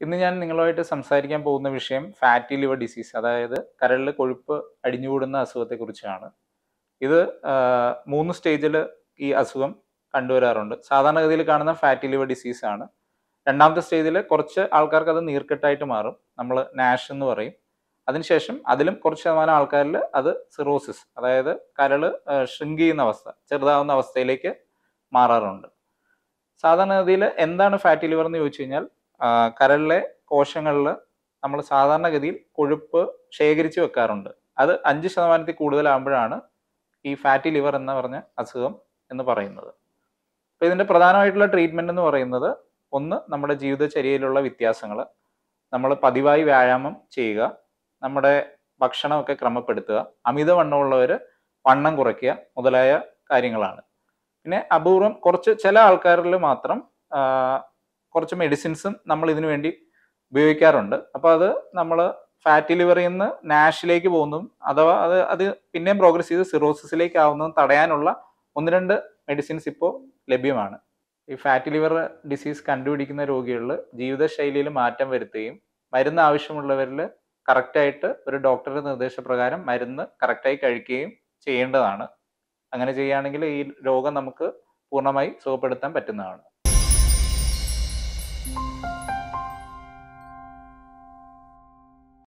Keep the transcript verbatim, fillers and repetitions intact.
ഇന്ന് ഞാൻ നിങ്ങളുമായിട്ട് സംസാരിക്കാൻ പോകുന്ന വിഷയം ഫാറ്റി ലിവർ ഡിസീസ്, അതായത് കരളിൽ കൊഴുപ്പ് അടിഞ്ഞുകൂടുന്ന അസുഖത്തെക്കുറിച്ചാണ്. ഇത് മൂന്ന് സ്റ്റേജിൽ ഈ അസുഖം കണ്ടുവരാറുണ്ട്. സാധാരണഗതിയിൽ കാണുന്ന ഫാറ്റി ലിവർ ഡിസീസ് ആണ്. രണ്ടാമത്തെ സ്റ്റേജിൽ കുറച്ച് ആൾക്കാർക്ക് അത് നീർക്കെട്ടായിട്ട് മാറും, നമ്മൾ നാഷ് എന്ന് പറയും. അതിനുശേഷം അതിലും കുറച്ച് ശതമാനം ആൾക്കാരിൽ അത് സിറോസിസ്, അതായത് കരള് ഷ്രിങ്ക് ചെയ്യുന്ന അവസ്ഥ, ചെറുതാവുന്ന അവസ്ഥയിലേക്ക് മാറാറുണ്ട്. സാധാരണഗതിയിൽ എന്താണ് ഫാറ്റി ലിവർ എന്ന് ചോദിച്ചു കഴിഞ്ഞാൽ, കരളിലെ കോശങ്ങളിൽ നമ്മൾ സാധാരണഗതിയിൽ കൊഴുപ്പ് ശേഖരിച്ച് വെക്കാറുണ്ട്. അത് അഞ്ച് ശതമാനത്തിൽ കൂടുതലാകുമ്പോഴാണ് ഈ ഫാറ്റി ലിവർ എന്ന് പറഞ്ഞ അസുഖം എന്ന് പറയുന്നത്. അപ്പോൾ ഇതിൻ്റെ പ്രധാനമായിട്ടുള്ള ട്രീറ്റ്മെൻറ്റ് എന്ന് പറയുന്നത്, ഒന്ന് നമ്മുടെ ജീവിതചര്യയിലുള്ള വ്യത്യാസങ്ങൾ, നമ്മൾ പതിവായി വ്യായാമം ചെയ്യുക, നമ്മുടെ ഭക്ഷണമൊക്കെ ക്രമപ്പെടുത്തുക, അമിതവണ്ണമുള്ളവർ വണ്ണം കുറയ്ക്കുക മുതലായ കാര്യങ്ങളാണ്. പിന്നെ അപൂർവം കുറച്ച് ചില ആൾക്കാരിൽ മാത്രം കുറച്ച് മെഡിസിൻസും നമ്മൾ ഇതിനു വേണ്ടി ഉപയോഗിക്കാറുണ്ട്. അപ്പോൾ അത് നമ്മൾ ഫാറ്റി ലിവറിൽ നിന്ന് നാഷിലേക്ക് പോകുന്നതും അഥവാ അത് അത് പിന്നെയും പ്രോഗ്രസ് ചെയ്ത് സിറോസിസിലേക്ക് ആവുന്നതും തടയാനുള്ള ഒന്ന് രണ്ട് മെഡിസിൻസ് ഇപ്പോൾ ലഭ്യമാണ്. ഈ ഫാറ്റി ലിവർ ഡിസീസ് കണ്ടുപിടിക്കുന്ന രോഗികളിൽ ജീവിതശൈലിയിൽ മാറ്റം വരുത്തുകയും മരുന്ന് ആവശ്യമുള്ളവരിൽ കറക്റ്റായിട്ട് ഒരു ഡോക്ടറുടെ നിർദ്ദേശപ്രകാരം മരുന്ന് കറക്റ്റായി കഴിക്കുകയും ചെയ്യേണ്ടതാണ്. അങ്ങനെ ചെയ്യുകയാണെങ്കിൽ ഈ രോഗം നമുക്ക് പൂർണ്ണമായി സുഖപ്പെടുത്താൻ പറ്റുന്നതാണ്.